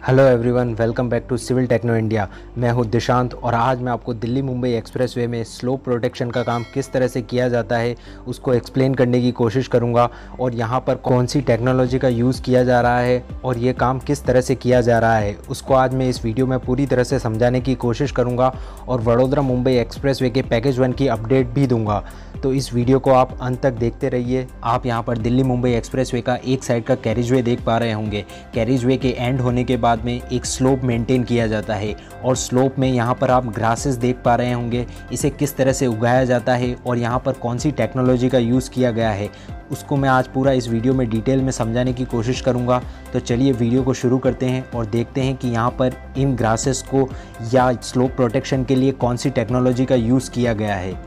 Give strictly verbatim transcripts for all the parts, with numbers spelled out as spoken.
Hello everyone, welcome back to civil techno India. मैं हूं दिशांत और आज मैं आपको दिल्ली मुंबई एक्सप्रेसवे में स्लोप प्रोटेक्शन का काम किस तरह से किया जाता है उसको एक्सप्लेन करने की कोशिश करूंगा और यहां पर कौन सी टेक्नोलॉजी का यूज़ किया जा रहा है और ये काम किस तरह से किया जा रहा है उसको आज मैं इस वीडियो में पूरी तरह से समझाने की कोशिश करूँगा और वडोदरा मुंबई एक्सप्रेसवे के पैकेज वन की अपडेट भी दूँगा। तो इस वीडियो को आप अंत तक देखते रहिए। आप यहाँ पर दिल्ली मुंबई एक्सप्रेसवे का एक साइड का कैरिजवे देख पा रहे होंगे। कैरिजवे के एंड होने के बाद में एक स्लोप मेंटेन किया जाता है और स्लोप में यहाँ पर आप ग्रासेस देख पा रहे होंगे। इसे किस तरह से उगाया जाता है और यहाँ पर कौन सी टेक्नोलॉजी का यूज़ किया गया है उसको मैं आज पूरा इस वीडियो में डिटेल में समझाने की कोशिश करूँगा। तो चलिए वीडियो को शुरू करते हैं और देखते हैं कि यहाँ पर इन ग्रासेस को या स्लोप प्रोटेक्शन के लिए कौन सी टेक्नोलॉजी का यूज़ किया गया है।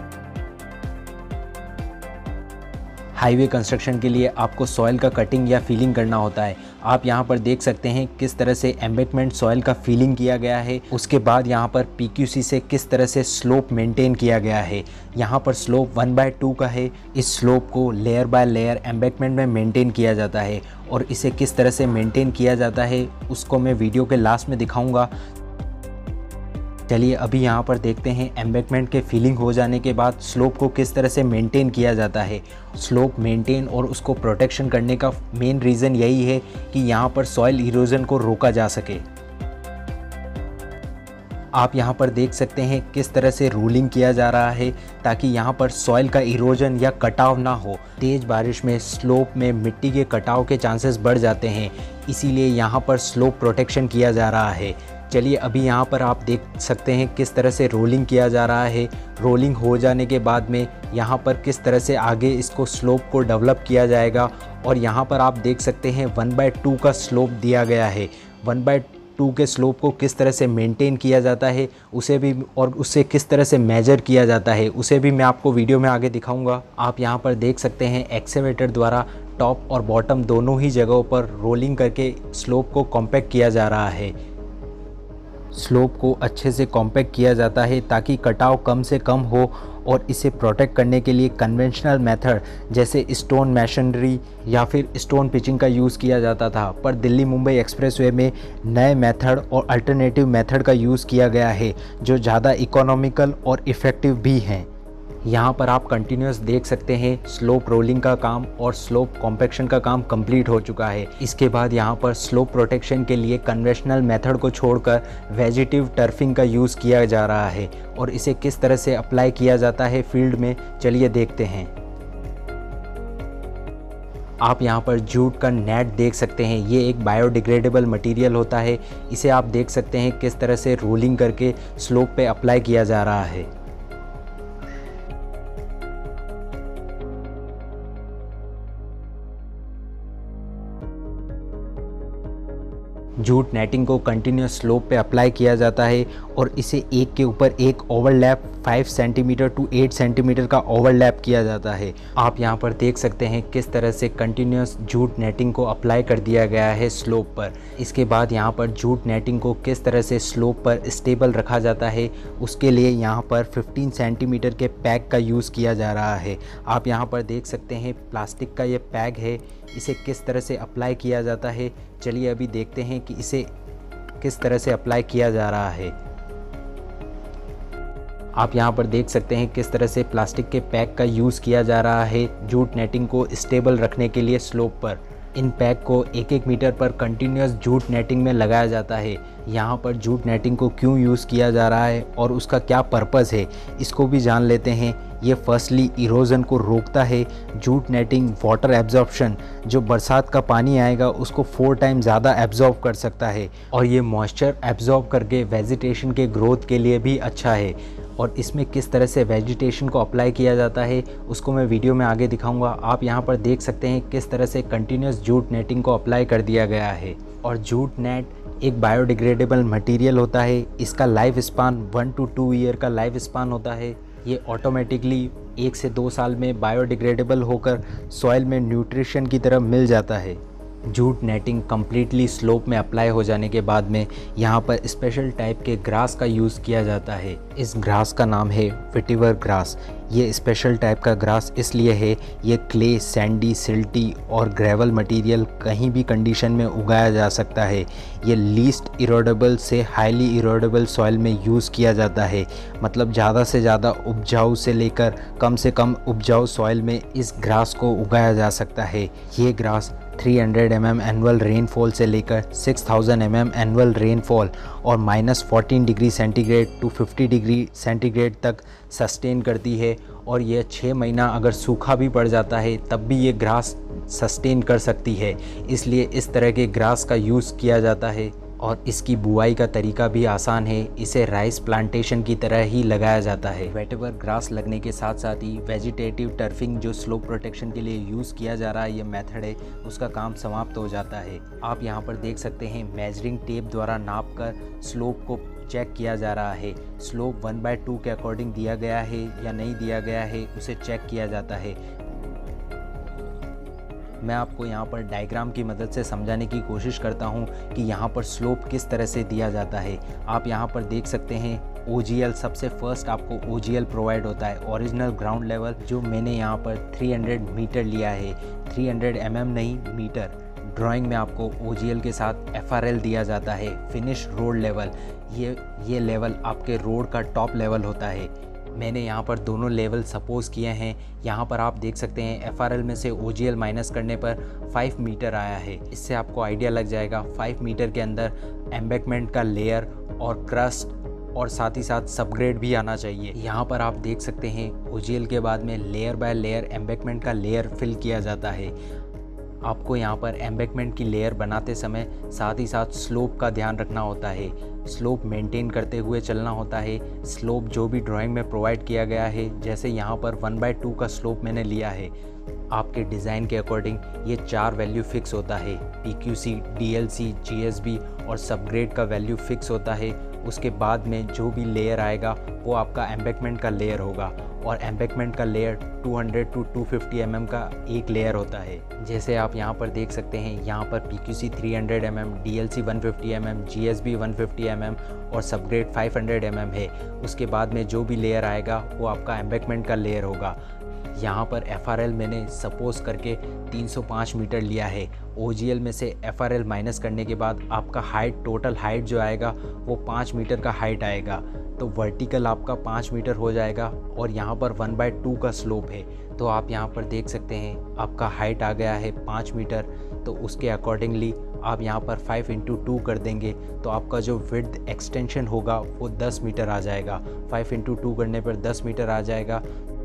हाईवे कंस्ट्रक्शन के लिए आपको सॉइल का कटिंग या फीलिंग करना होता है। आप यहाँ पर देख सकते हैं किस तरह से एम्बैंकमेंट सॉइल का फीलिंग किया गया है। उसके बाद यहाँ पर पीक्यूसी से किस तरह से स्लोप मेंटेन किया गया है। यहाँ पर स्लोप वन बाय टू का है। इस स्लोप को लेयर बाय लेयर एम्बैंकमेंट में मेंटेन किया जाता है और इसे किस तरह से मेंटेन किया जाता है उसको मैं वीडियो के लास्ट में दिखाऊँगा। चलिए अभी यहाँ पर देखते हैं एम्बैंकमेंट के फीलिंग हो जाने के बाद स्लोप को किस तरह से मेंटेन किया जाता है। स्लोप मेंटेन और उसको प्रोटेक्शन करने का मेन रीज़न यही है कि यहाँ पर सॉइल इरोजन को रोका जा सके। आप यहाँ पर देख सकते हैं किस तरह से रूलिंग किया जा रहा है ताकि यहाँ पर सॉइल का इरोजन या कटाव ना हो। तेज़ बारिश में स्लोप में मिट्टी के कटाव के चांसेस बढ़ जाते हैं, इसीलिए यहाँ पर स्लोप प्रोटेक्शन किया जा रहा है। चलिए अभी यहाँ पर आप देख सकते हैं किस तरह से रोलिंग किया जा रहा है। रोलिंग हो जाने के बाद में यहाँ पर किस तरह से आगे इसको स्लोप को डेवलप किया जाएगा और यहाँ पर आप देख सकते हैं वन बाय टू का स्लोप दिया गया है। वन बाय टू के स्लोप को किस तरह से मेंटेन किया जाता है उसे भी और उससे किस तरह से मेजर किया जाता है उसे भी मैं आपको वीडियो में आगे दिखाऊंगा। आप यहाँ पर देख सकते हैं एक्सकेवेटर द्वारा टॉप और बॉटम दोनों ही जगहों पर रोलिंग करके स्लोप को कॉम्पैक्ट किया जा रहा है। स्लोप को अच्छे से कॉम्पैक्ट किया जाता है ताकि कटाव कम से कम हो और इसे प्रोटेक्ट करने के लिए कन्वेंशनल मेथड जैसे स्टोन मैशनरी या फिर स्टोन पिचिंग का यूज़ किया जाता था, पर दिल्ली मुंबई एक्सप्रेसवे में नए मेथड और अल्टरनेटिव मेथड का यूज़ किया गया है जो ज़्यादा इकोनॉमिकल और इफ़ेक्टिव भी हैं। यहाँ पर आप कंटिन्यूस देख सकते हैं स्लोप रोलिंग का काम और स्लोप कॉम्पैक्शन का काम कंप्लीट हो चुका है। इसके बाद यहाँ पर स्लोप प्रोटेक्शन के लिए कन्वेंशनल मेथड को छोड़कर वेजिटेटिव टर्फिंग का यूज़ किया जा रहा है और इसे किस तरह से अप्लाई किया जाता है फील्ड में चलिए देखते हैं। आप यहाँ पर जूट का नेट देख सकते हैं। ये एक बायोडिग्रेडेबल मटेरियल होता है। इसे आप देख सकते हैं किस तरह से रोलिंग करके स्लोप पे अप्लाई किया जा रहा है। जूट नेटिंग को कंटिन्यूस स्लोप पे अप्लाई किया जाता है और इसे एक के ऊपर एक overlap five centimetre to eight centimetre का ओवरलैप किया जाता है। आप यहाँ पर देख सकते हैं किस तरह से कंटिन्यूस जूट नेटिंग को अप्लाई कर दिया गया है स्लोप पर। इसके बाद यहाँ पर जूट नेटिंग को किस तरह से स्लोप पर स्टेबल रखा जाता है उसके लिए यहाँ पर फिफ्टीन सेंटीमीटर के पैक का यूज़ किया जा रहा है। आप यहाँ पर देख सकते हैं प्लास्टिक का ये पैक है, इसे किस तरह से अप्लाई किया जाता है चलिए अभी देखते हैं कि इसे किस तरह से अप्लाई किया जा रहा है। आप यहाँ पर देख सकते हैं किस तरह से प्लास्टिक के पैक का यूज़ किया जा रहा है जूट नेटिंग को स्टेबल रखने के लिए स्लोप पर। इन पैक को एक एक मीटर पर कंटिन्यूस जूट नेटिंग में लगाया जाता है। यहाँ पर जूट नेटिंग को क्यों यूज़ किया जा रहा है और उसका क्या पर्पज़ है इसको भी जान लेते हैं। ये फर्स्टली इरोजन को रोकता है। जूट नेटिंग वाटर एब्जॉर्प्शन, जो बरसात का पानी आएगा उसको फोर टाइम ज़्यादा एब्जॉर्ब कर सकता है और ये मॉइस्चर एब्जॉर्ब करके वेजिटेशन के ग्रोथ के लिए भी अच्छा है। और इसमें किस तरह से वेजिटेशन को अप्लाई किया जाता है उसको मैं वीडियो में आगे दिखाऊंगा। आप यहाँ पर देख सकते हैं किस तरह से कंटिन्यूस जूट नेटिंग को अप्लाई कर दिया गया है। और जूट नेट एक बायोडिग्रेडेबल मटेरियल होता है। इसका life span one to two year का लाइफ स्पान होता है। ये ऑटोमेटिकली एक से दो साल में बायोडिग्रेडेबल होकर सॉइल में न्यूट्रिशन की तरह मिल जाता है। जूट नेटिंग कम्प्लीटली स्लोप में अप्लाई हो जाने के बाद में यहाँ पर स्पेशल टाइप के ग्रास का यूज़ किया जाता है। इस ग्रास का नाम है वेटिवर ग्रास। ये स्पेशल टाइप का ग्रास इसलिए है, ये क्ले, सैंडी, सिल्टी और ग्रेवल मटेरियल कहीं भी कंडीशन में उगाया जा सकता है। ये लीस्ट इरोडेबल से हाईली इरोडेबल सॉइल में यूज़ किया जाता है, मतलब ज़्यादा से ज़्यादा उपजाऊ से लेकर कम से कम उपजाऊ सॉइल में इस ग्रास को उगाया जा सकता है। ये ग्रास तीन सौ एम एम एनुअल रेनफॉल से लेकर छह हज़ार एम एम एनुअल रेनफॉल और minus fourteen degree centigrade to fifty degree centigrade तक सस्टेन करती है। और ये छः महीना अगर सूखा भी पड़ जाता है तब भी ये ग्रास सस्टेन कर सकती है, इसलिए इस तरह के ग्रास का यूज़ किया जाता है। और इसकी बुआई का तरीका भी आसान है, इसे राइस प्लांटेशन की तरह ही लगाया जाता है। वेटिवर ग्रास लगने के साथ साथ ही वेजिटेटिव टर्फिंग जो स्लोप प्रोटेक्शन के लिए यूज़ किया जा रहा है ये मेथड है, उसका काम समाप्त हो जाता है। आप यहाँ पर देख सकते हैं मेजरिंग टेप द्वारा नाप कर स्लोप को चेक किया जा रहा है। स्लोप वन बाय टू के अकॉर्डिंग दिया गया है या नहीं दिया गया है, उसे चेक किया जाता है। मैं आपको यहाँ पर डायग्राम की मदद से समझाने की कोशिश करता हूँ कि यहाँ पर स्लोप किस तरह से दिया जाता है। आप यहाँ पर देख सकते हैं ओ जी एल, सबसे फर्स्ट आपको ओ जी एल प्रोवाइड होता है, ओरिजिनल ग्राउंड लेवल, जो मैंने यहाँ पर तीन सौ मीटर लिया है, तीन सौ एम एम नहीं मीटर। ड्राइंग में आपको ओ जी एल के साथ एफ आर एल दिया जाता है, फिनिश रोड लेवल। ये ये लेवल आपके रोड का टॉप लेवल होता है। मैंने यहाँ पर दोनों लेवल सपोज किए हैं। यहाँ पर आप देख सकते हैं एफ आर एल में से ओ जी एल माइनस करने पर पाँच मीटर आया है। इससे आपको आइडिया लग जाएगा पाँच मीटर के अंदर एम्बैकमेंट का लेयर और क्रस्ट और साथ ही साथ सबग्रेड भी आना चाहिए। यहाँ पर आप देख सकते हैं ओ जी एल के बाद में लेयर बाय लेयर एम्बैकमेंट का लेयर फिल किया जाता है। आपको यहाँ पर एम्बैकमेंट की लेयर बनाते समय साथ ही साथ स्लोप का ध्यान रखना होता है, स्लोप मेंटेन करते हुए चलना होता है। स्लोप जो भी ड्राइंग में प्रोवाइड किया गया है, जैसे यहाँ पर वन बाय टू का स्लोप मैंने लिया है, आपके डिज़ाइन के अकॉर्डिंग ये चार वैल्यू फिक्स होता है। P Q C, D L C, G S B और सबग्रेड का वैल्यू फिक्स होता है। उसके बाद में जो भी लेयर आएगा वो आपका एम्बैकमेंट का लेयर होगा, और एम्बैकमेंट का लेयर दो सौ टू दो सौ पचास एम एम का एक लेयर होता है। जैसे आप यहाँ पर देख सकते हैं, यहाँ पर पी क्यू सी तीन सौ M M, D L C एक सौ पचास M M, G S B एक सौ पचास एम एम और सबग्रेड पाँच सौ एम एम है। उसके बाद में जो भी लेयर आएगा वो आपका एम्बैकमेंट का लेयर होगा। यहाँ पर एफ आर एल मैंने सपोज करके तीन सौ पाँच मीटर लिया है। ओ जी एल में से एफ आर एल माइनस करने के बाद आपका हाइट, टोटल हाइट जो आएगा वो पाँच मीटर का हाइट आएगा, तो वर्टिकल आपका पाँच मीटर हो जाएगा। और यहाँ पर वन बाय टू का स्लोप है, तो आप यहाँ पर देख सकते हैं आपका हाइट आ गया है पाँच मीटर, तो उसके अकॉर्डिंगली आप यहाँ पर फाइव इंटू टू कर देंगे तो आपका जो विड्थ एक्सटेंशन होगा वो दस मीटर आ जाएगा। फाइव इंटू टू करने पर दस मीटर आ जाएगा।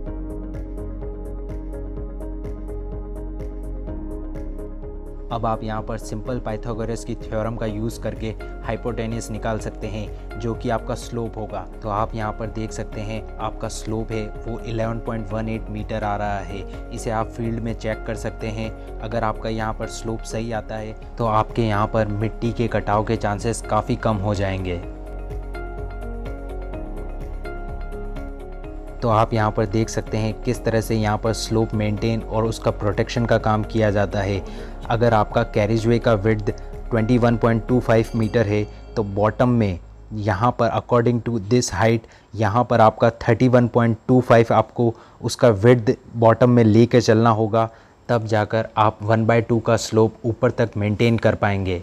अब आप यहाँ पर सिंपल पाइथागोरस की थ्योरम का यूज़ करके हाइपोटेन्यूस निकाल सकते हैं, जो कि आपका स्लोप होगा। तो आप यहाँ पर देख सकते हैं आपका स्लोप है वो ग्यारह पॉइंट एक आठ मीटर आ रहा है। इसे आप फील्ड में चेक कर सकते हैं। अगर आपका यहाँ पर स्लोप सही आता है तो आपके यहाँ पर मिट्टी के कटाव के चांसेस काफ़ी कम हो जाएंगे। तो आप यहाँ पर देख सकते हैं किस तरह से यहाँ पर स्लोप मेंटेन और उसका प्रोटेक्शन का काम किया जाता है। अगर आपका कैरिजवे का विड्थ इक्कीस पॉइंट दो पाँच मीटर है तो बॉटम में यहाँ पर अकॉर्डिंग टू दिस हाइट यहाँ पर आपका इकतीस पॉइंट दो पाँच आपको उसका विड्थ बॉटम में लेके चलना होगा, तब जाकर आप वन बाय टू का स्लोप ऊपर तक मेंटेन कर पाएंगे।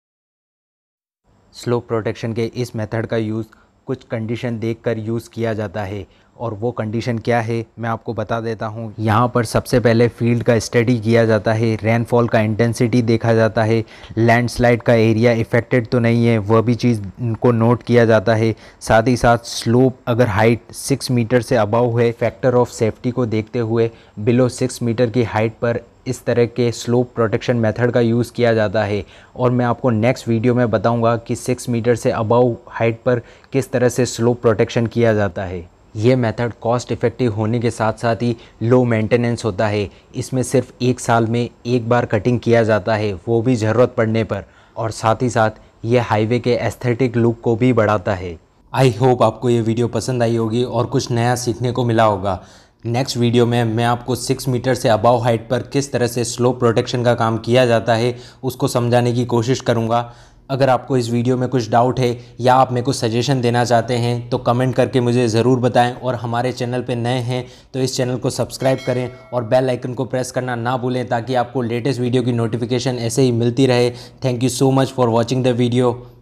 स्लोप प्रोटेक्शन के इस मेथड का यूज़ कुछ कंडीशन देखकर यूज़ किया जाता है, और वो कंडीशन क्या है मैं आपको बता देता हूँ। यहाँ पर सबसे पहले फील्ड का स्टडी किया जाता है, रेनफॉल का इंटेंसिटी देखा जाता है, लैंडस्लाइड का एरिया इफ़ेक्टेड तो नहीं है वह भी चीज़ को नोट किया जाता है। साथ ही साथ स्लोप अगर हाइट सिक्स मीटर से अबव है, फैक्टर ऑफ सेफ्टी को देखते हुए बिलो सिक्स मीटर की हाइट पर इस तरह के स्लोप प्रोटेक्शन मेथड का यूज़ किया जाता है। और मैं आपको नेक्स्ट वीडियो में बताऊंगा कि सिक्स मीटर से अबव हाइट पर किस तरह से स्लोप प्रोटेक्शन किया जाता है। ये मेथड कॉस्ट इफ़ेक्टिव होने के साथ साथ ही लो मेंटेनेंस होता है। इसमें सिर्फ एक साल में एक बार कटिंग किया जाता है, वो भी ज़रूरत पड़ने पर, और साथ ही साथ ये हाईवे के एस्थेटिक लुक को भी बढ़ाता है। आई होप आपको ये वीडियो पसंद आई होगी और कुछ नया सीखने को मिला होगा। नेक्स्ट वीडियो में मैं आपको सिक्स मीटर से अबाव हाइट पर किस तरह से स्लोप प्रोटेक्शन का काम किया जाता है उसको समझाने की कोशिश करूँगा। अगर आपको इस वीडियो में कुछ डाउट है या आप मेरे को सजेशन देना चाहते हैं तो कमेंट करके मुझे ज़रूर बताएं, और हमारे चैनल पे नए हैं तो इस चैनल को सब्सक्राइब करें और बेल आइकन को प्रेस करना ना भूलें ताकि आपको लेटेस्ट वीडियो की नोटिफिकेशन ऐसे ही मिलती रहे। Thank you so much for watching the video.